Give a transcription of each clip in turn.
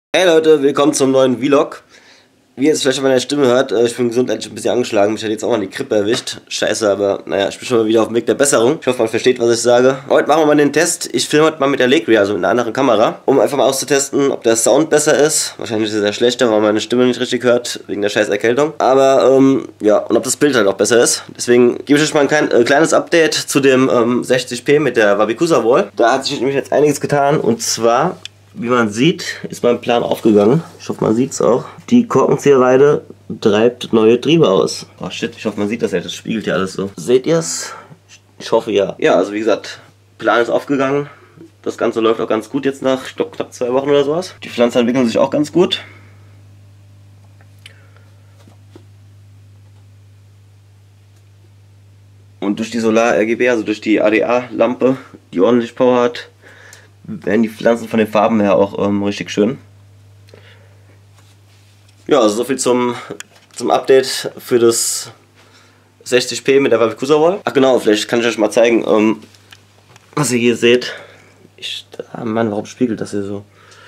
Hey Leute, willkommen zum neuen Vlog. Wie ihr jetzt vielleicht an meiner Stimme hört, ich bin gesundheitlich ein bisschen angeschlagen. Mich hat jetzt auch mal die Grippe erwischt. Scheiße, aber naja, ich bin schon mal wieder auf dem Weg der Besserung. Ich hoffe, man versteht, was ich sage. Heute machen wir mal den Test. Ich filme heute mal mit der Legria, also mit einer anderen Kamera, um einfach mal auszutesten, ob der Sound besser ist. Wahrscheinlich ist er schlechter, weil man meine Stimme nicht richtig hört, wegen der scheiß Erkältung. Aber ja, und ob das Bild halt auch besser ist. Deswegen gebe ich euch mal ein kleines Update zu dem 60p mit der Wabikusa Wall. Da hat sich nämlich jetzt einiges getan, und zwar, wie man sieht, ist mein Plan aufgegangen. Ich hoffe, man sieht es auch. Die Korkenzieherweide treibt neue Triebe aus. Oh shit, ich hoffe, man sieht das ja. Das spiegelt ja alles so. Seht ihr es? Ich hoffe ja. Ja, also wie gesagt, Plan ist aufgegangen. Das Ganze läuft auch ganz gut jetzt nach, ich glaube, knapp 2 Wochen oder sowas. Die Pflanzen entwickeln sich auch ganz gut. Und durch die Solar-RGB, also durch die ADA-Lampe, die ordentlich Power hat, werden die Pflanzen von den Farben her auch richtig schön. Ja, also soviel zum Update für das 60p mit der Wabikusa Wall. Ach genau, vielleicht kann ich euch mal zeigen, was ihr hier seht. Mann, warum spiegelt das hier so?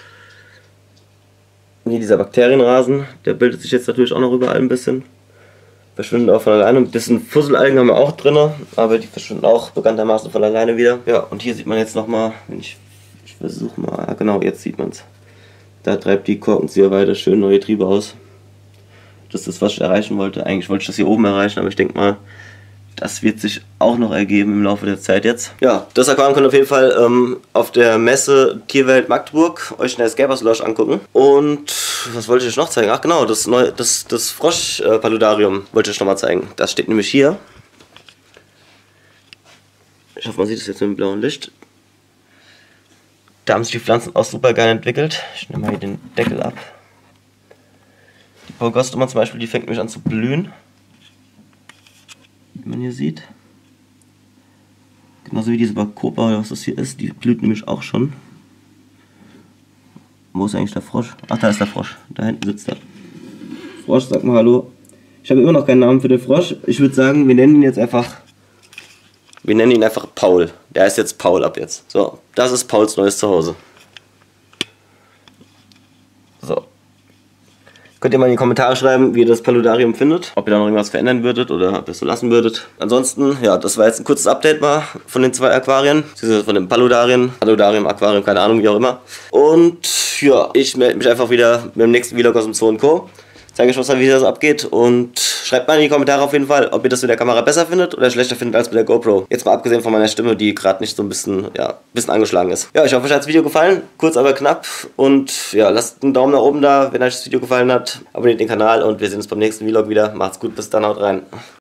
Hier dieser Bakterienrasen, der bildet sich jetzt natürlich auch noch überall ein bisschen. Verschwinden auch von alleine. Ein bisschen Fusselalgen haben wir auch drin, aber die verschwinden auch bekanntermaßen von alleine wieder. Ja, und hier sieht man jetzt nochmal, wenn ich versuche mal, ja genau, jetzt sieht man es. Da treibt die Korkenzieherweide schön neue Triebe aus. Das ist das, was ich erreichen wollte. Eigentlich wollte ich das hier oben erreichen, aber ich denke mal, das wird sich auch noch ergeben im Laufe der Zeit jetzt. Ja, das Aquarium könnt ihr auf jeden Fall auf der Messe Tierwelt Magdeburg euch in der Escapers Lodge angucken. Und was wollte ich euch noch zeigen? Ach genau, das Frosch-Paludarium wollte ich euch noch mal zeigen. Das steht nämlich hier. Ich hoffe, man sieht es jetzt mit dem blauen Licht. Da haben sich die Pflanzen auch super geil entwickelt. Ich nehme mal hier den Deckel ab. Die Paulgostoma zum Beispiel, die fängt nämlich an zu blühen. Wie man hier sieht. Genauso wie diese Bacopa, oder was das hier ist, die blüht nämlich auch schon. Wo ist eigentlich der Frosch? Ach, da ist der Frosch. Da hinten sitzt er. Frosch, sag mal hallo. Ich habe immer noch keinen Namen für den Frosch. Ich würde sagen, wir nennen ihn jetzt einfach... Wir nennen ihn einfach Paul. Der heißt jetzt Paul ab jetzt. So, das ist Pauls neues Zuhause. So. Könnt ihr mal in die Kommentare schreiben, wie ihr das Paludarium findet. Ob ihr da noch irgendwas verändern würdet oder ob ihr es so lassen würdet. Ansonsten, ja, das war jetzt ein kurzes Update mal von den 2 Aquarien. Von dem Paludarium, Aquarium, keine Ahnung, wie auch immer. Und ja, ich melde mich einfach wieder mit dem nächsten Vlog aus dem Zoo & Co. Zeige euch, wie das abgeht, und schreibt mal in die Kommentare auf jeden Fall, ob ihr das mit der Kamera besser findet oder schlechter findet als mit der GoPro. Jetzt mal abgesehen von meiner Stimme, die gerade nicht so ein bisschen angeschlagen ist. Ja, ich hoffe, euch hat das Video gefallen, kurz aber knapp, und ja, lasst einen Daumen nach oben da, wenn euch das Video gefallen hat. Abonniert den Kanal und wir sehen uns beim nächsten Vlog wieder. Macht's gut, bis dann, haut rein.